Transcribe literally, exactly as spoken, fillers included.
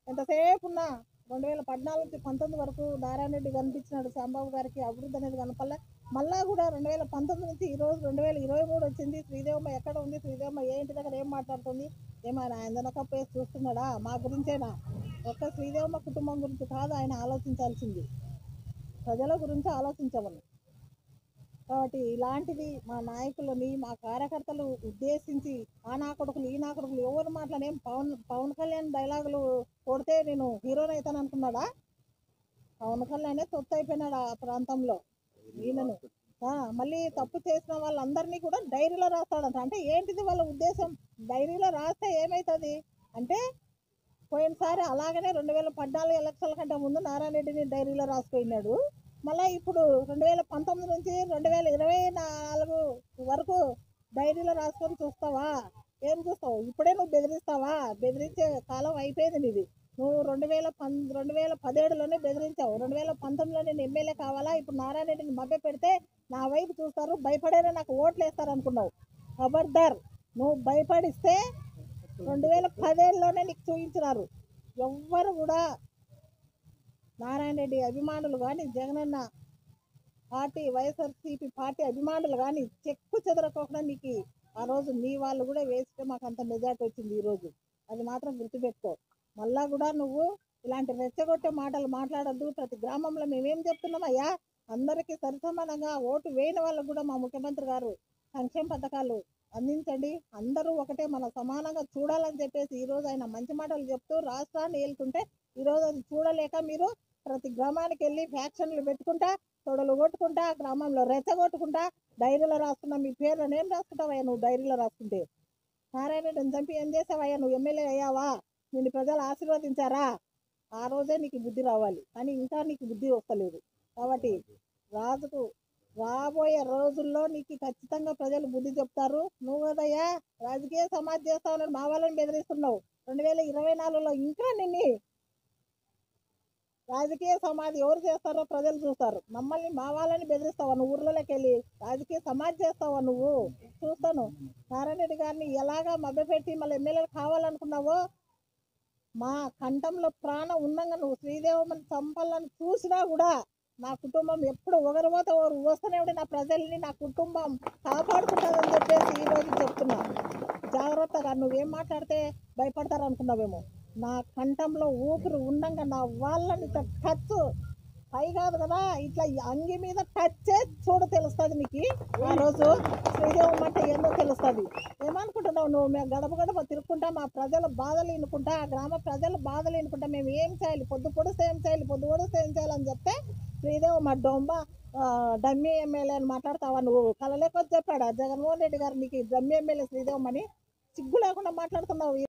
ఎంతసేపు ఉన్నా రెండు వేల పద్నాలుగు నుంచి పంతొమ్మిది వరకు నారాయణ రెడ్డి కనిపించినాడు, శ్యాంబాబు గారికి అభివృద్ధి అనేది కనపల్లే. మళ్ళా కూడా రెండు వేల పంతొమ్మిది నుంచి ఈ రోజు రెండు వేల ఇరవై మూడు వచ్చింది. శ్రీదేవమ్మ ఎక్కడ ఉంది? శ్రీదేవమ్మ ఏ ఇంటి దగ్గర ఏం మాట్లాడుతుంది? ఏమైనా ఆయన వెనక పేసి చూస్తున్నాడా? మా గురించేనా? ఒక్క శ్రీదేవమ్మ కుటుంబం గురించి కాదు ఆయన ఆలోచించాల్సింది, ప్రజల గురించి ఆలోచించమని. కాబట్టి ఇలాంటిది మా నాయకులని, మా కార్యకర్తలు ఉద్దేశించి ఆ నా కొడుకులు ఈ నా కొడుకులు ఎవరు మాట్లాడేం పవన్ పవన్ కళ్యాణ్ డైలాగులు కొడితే నేను హీరోని అవుతాను అనుకున్నాడా? పవన్ కళ్యాణే తొత్తు అయిపోయినాడు ఆ ప్రాంతంలో. ఈయనను మళ్ళీ తప్పు చేసిన వాళ్ళందరినీ కూడా డైరీలో రాస్తాడంట. అంటే ఏంటిది వాళ్ళ ఉద్దేశం? డైరీలో రాస్తే ఏమవుతుంది అంటే, పోయినసారి అలాగనే రెండు వేల పద్నాలుగు ఎలక్షన్ల కంటే ముందు నారాయణ రెడ్డిని డైరీలో రాసిపోయినాడు. మళ్ళీ ఇప్పుడు రెండు వేల పంతొమ్మిది నుంచి రెండు వేల ఇరవై నాలుగు వరకు డైరీలో రాసుకొని చూస్తావా? ఏం చూస్తావు? ఇప్పుడే నువ్వు బెదిరిస్తావా? బెదిరించే కాలం అయిపోయింది నీది. నువ్వు రెండు వేల పం రెండు వేల పదిహేడులోనే బెదిరించావు. రెండు వేల పంతొమ్మిదిలో నేను ఎమ్మెల్యే కావాలా? ఇప్పుడు నారాయణ రెడ్డిని మభ్య పెడితే నా వైపు చూస్తారు, భయపడేనే నాకు ఓట్లు వేస్తారు అనుకున్నావు. ఖబర్దార్, నువ్వు భయపడిస్తే రెండు వేల పదిహేడులోనే నీకు చూపించినారు. ఎవ్వరు కూడా నారాయణ రెడ్డి అభిమానులు కానీ, జగనన్న పార్టీ వైఎస్ఆర్సీపీ పార్టీ అభిమానులు కానీ చెక్కు చెదరకోకుండా నీకు ఆ రోజు నీ వాళ్ళు కూడా వేస్తే మాకు అంత మెజార్టీ వచ్చింది ఈరోజు. అది మాత్రం గుర్తుపెట్టుకో. మళ్ళా కూడా నువ్వు ఇలాంటి రెచ్చగొట్టే మాటలు మాట్లాడద్దు. ప్రతి గ్రామంలో మేమేం చెప్తున్నామయ్యా, అందరికీ సరిసమానంగా ఓటు వేయని వాళ్ళకు కూడా మా ముఖ్యమంత్రి గారు సంక్షేమ పథకాలు అందించండి, అందరూ ఒకటే మన సమానంగా చూడాలని చెప్పేసి ఈరోజు ఆయన మంచి మాటలు చెప్తూ రాష్ట్రాన్ని ఏలుతుంటే ఈరోజు అది చూడలేక మీరు ప్రతి గ్రామానికి వెళ్ళి ఫ్యాక్షన్లు పెట్టుకుంటా, తొడలు కొట్టుకుంటా, గ్రామంలో రెచ్చగొట్టుకుంటా డైరీలో రాసుకున్నా. మీ పేర్లను ఏం రాసుకుంటావయ్యా నువ్వు డైరీలో రాసుకుంటే? నారాయణ రెడ్డిని చంపి ఏం చేసావయ్యా? నువ్వు ఎమ్మెల్యే అయ్యావా? నిన్ను ప్రజలు ఆశీర్వదించారా? ఆ రోజే నీకు బుద్ధి రావాలి, కానీ ఇంకా నీకు బుద్ధి వస్తలేదు. కాబట్టి రాజుకు రాబోయే రోజుల్లో నీకు ఖచ్చితంగా ప్రజలు బుద్ధి చెప్తారు. నువ్వు కదయ్యా రాజకీయ సమాధి చేస్తావు, మా వాళ్ళని బెదిరిస్తున్నావు. రెండు వేల ఇరవై నాలుగులో ఇంకా నిన్ను రాజకీయ సమాధి ఎవరు చేస్తారో ప్రజలు చూస్తారు. మమ్మల్ని మా వాళ్ళని బెదిరిస్తావా? నువ్వు ఊర్లలోకి వెళ్ళి రాజకీయ సమాధి చేస్తావా? నువ్వు చూస్తాను. నారాయణ రెడ్డి గారిని ఎలాగా మభ్యపెట్టి మళ్ళీ ఎమ్మెల్యేలు కావాలనుకున్నావో, మా కంఠంలో ప్రాణం ఉన్నంగా నువ్వు శ్రీదేవమ్మని చంపాలని చూసినా కూడా నా కుటుంబం ఎప్పుడు ఒకరిపోతే ఒకరు వస్తూనే ఉండి నా ప్రజల్ని నా కుటుంబం కాపాడుకుంటుందని చెప్పేసి ఈరోజు చెప్తున్నా. జాగ్రత్తగా నువ్వేం మాట్లాడితే భయపడతారు అనుకున్నావేమో. నా కంఠంలో ఊపిరి ఉండంగా నా వాళ్ళని ఇట్లా టచ్ పై కాదు కదా, ఇట్లా అంగి మీద టచ్ చేసి చూడు, తెలుస్తుంది నీకు. ఆ రోజు శ్రీదేవం అంటే ఏందో తెలుస్తుంది. ఏమనుకుంటున్నావు నువ్వు? మేము గడప గడప తిరుక్కుంటా మా ప్రజల బాధలు ఎన్నుకుంటా, ఆ గ్రామ ప్రజల బాధలు ఎన్నుకుంటా, మేము ఏం చేయాలి, పొద్దు పొడిస్తే ఏం చేయాలి, పొద్దు పొడిస్తే ఏం చేయాలని చెప్తే శ్రీదేవం మా డొంబ డమ్మీ ఎమ్మెల్యే అని మాట్లాడతావా నువ్వు? కలలేకొచ్చి చెప్పాడా జగన్మోహన్ రెడ్డి గారు నీకు డమ్మీ ఎమ్మెల్యే శ్రీదేవం అని? సిగ్గు లేకుండా మాట్లాడుతున్నావు.